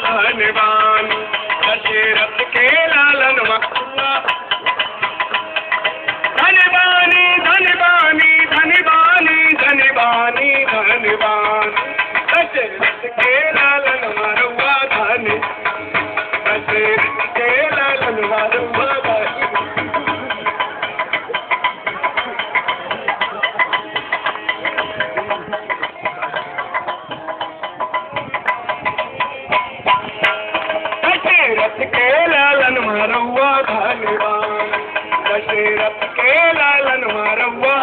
धनवान दशरथ के लालन धनवानी धनवानी धनवानी धनवानी धनवान दशरथ के लालन मरुआ धन दशरथ के लालन मरुआ दशरथ के लालन मरुआ धनवान दशरथ के लालन मरुआ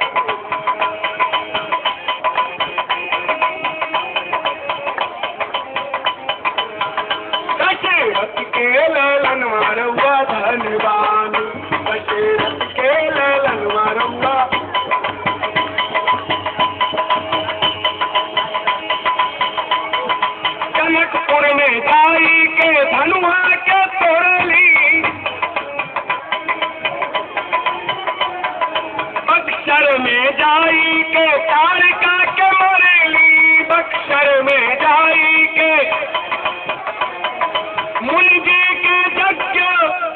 दशरथ के लालन मरुआ धनवान दशरथ के लालन मरुआ जनकपुर में जाई के धनुआ के तोड़ली बक्सर में जाई के तारका के मरेली बक्सर में जाई के मुनि जी के यज्ञ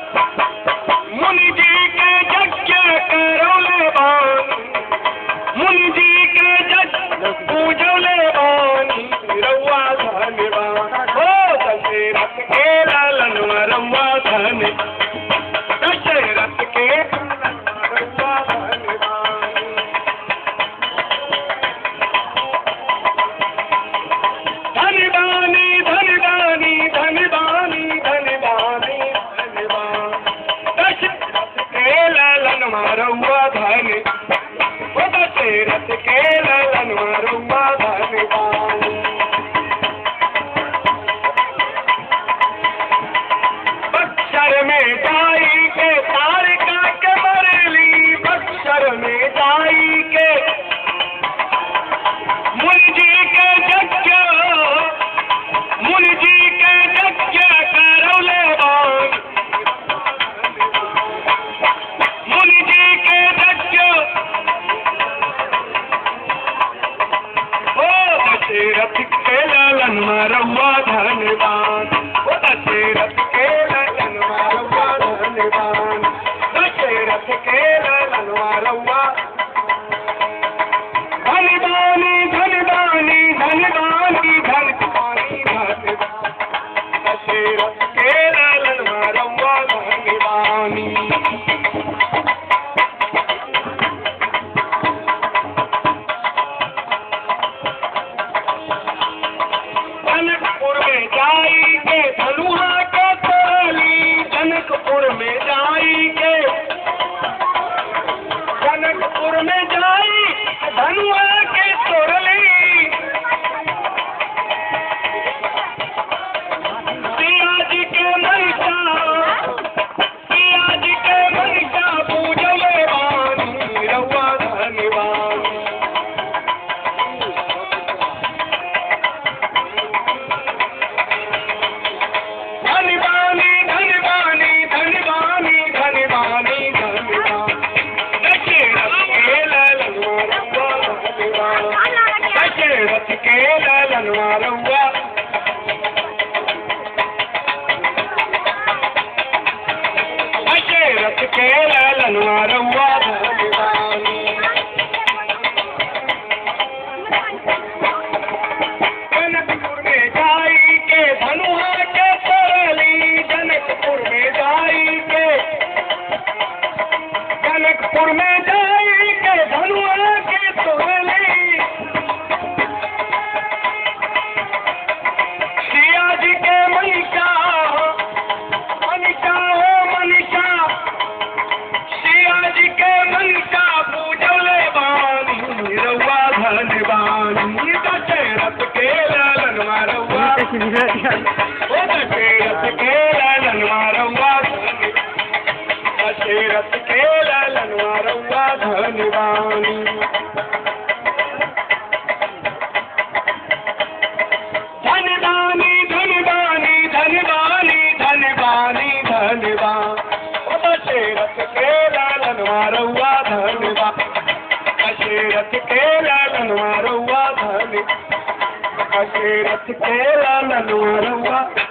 करौले बान मुनि जी के यज्ञ पूजौले बानी रउआ धनवान हो दशरथ के लालन मरुआ धन दशरथ के मरुआ धनवान धनवानी धनवानी धनवानी धनवानी धनवान दशरथ के लालन मरुआ धन हो दशरथ के लालन मरुआ धनवान बक्सर में जाई के तारका के मरेली बक्सर में जाई के मुनि जी के यज्ञ करौले बान मुनि जी के यज्ञ हो दशरथ के लालन मरुआ धनवान हो दशरथ के लालन मरुआ धनवान दशरथ के लालन मरुआ धनवानी धनवानी धनवानी धनवानी धनवान दशरथ के लालन मरुआ धनवानी जनकपुर में जाई के धनुआ के तोड़ली जनकपुर में जाई के जनकपुर में जाई धनुआ के तोड़ली सिया जी के मनीषा पूजले बानी रउआ धनवान धनवानी धनवानी धनवानी धनवानी धनवान दशरथ के लालन मरुआ धनवान दशरथ के लालन मरुआ दशरथ के लालन मरुआ धनवान जनकपुर में जाई के धनुआ के तोड़ली जनकपुर में जाई के धनुआ के तोड़ली सिया जी के मनीषा सिया जी के मनीषा पूजले बानी रउआ धनवानी दशरथ के लालन मरुआ हो दशरथ के लालन मरुआ दशरथ के लालन मरुआ धनवानी धनवानी धनवानी धनवानी धनवानी धनवान हो दशरथ के लालन मरुआ धनवान दशरथ के लालन मरुआ धन अशेरत के लालन रउआ